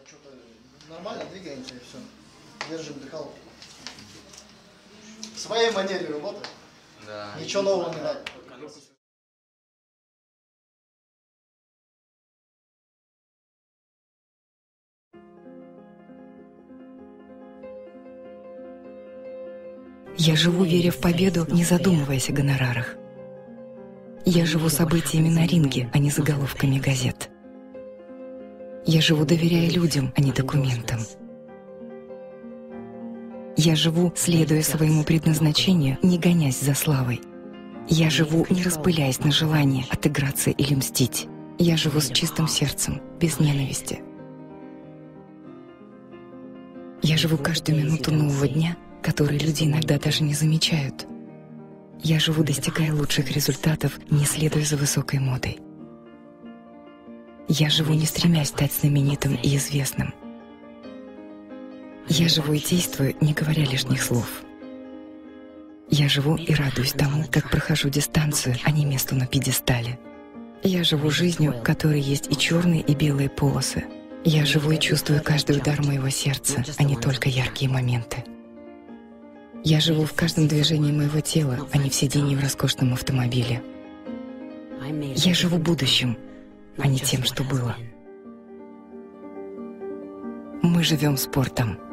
что-то нормально двигаемся и все. Держим дыхалку. В своей манере работаем. Да. Ничего нового не надо. Я живу, веря в победу, не задумываясь о гонорарах. Я живу событиями на ринге, а не заголовками газет. Я живу, доверяя людям, а не документам. Я живу, следуя своему предназначению, не гонясь за славой. Я живу, не распыляясь на желание отыграться или мстить. Я живу с чистым сердцем, без ненависти. Я живу каждую минуту нового дня, который люди иногда даже не замечают. Я живу, достигая лучших результатов, не следуя за высокой модой. Я живу, не стремясь стать знаменитым и известным. Я живу и действую, не говоря лишних слов. Я живу и радуюсь тому, как прохожу дистанцию, а не месту на пьедестале. Я живу жизнью, в которой есть и черные, и белые полосы. Я живу и чувствую каждый удар моего сердца, а не только яркие моменты. Я живу в каждом движении моего тела, а не в сидении в роскошном автомобиле. Я живу будущим, а не тем, что было. Мы живем спортом.